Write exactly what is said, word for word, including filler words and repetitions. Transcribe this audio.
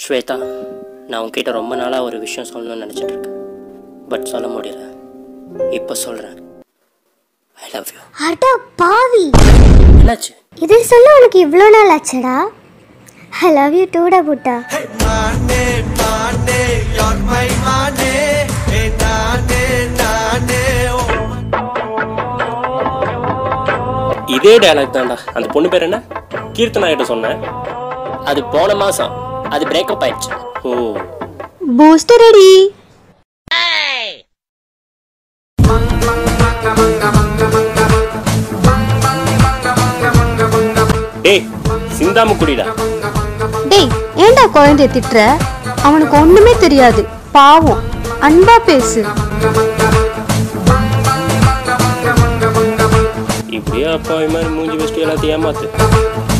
ஸ்வேதா, நான் உன்கிட்ட ரொம்ப நாளாக ஒரு விஷயம் சொல்லணும்னு நினச்சிட்டு இருக்கேன். பட் சொல்ல முடியல. இப்போ சொல்கிறேன். I love you. அட பாவி, என்னாச்சு? இதை சொல்ல உனக்கு இவ்வளோ நாள் ஆச்சடா? ஐ லவ் யூ டூடா புட்டா. இதே டயலாக் தான்டா. அந்த பொண்ணு பேர் என்ன? கீர்த்தனா கிட்ட சொன்னேன். அது போன மாசம். அது பிரேக்கப் ஆயிடுச்சு. ஓ, பூஸ்ட் ரெடி. டேய், சிந்தாம குடிடா. டேய், ஏன்டா குழந்தைய திட்டுற? அவனுக்கு ஒண்ணுமே தெரியாது, பாவம். அன்பா பேசு. இப்படியே அப்பா மாதிரி மூஞ்சி வச்சுட்டு எல்லாத்தையும் ஏமாத்து.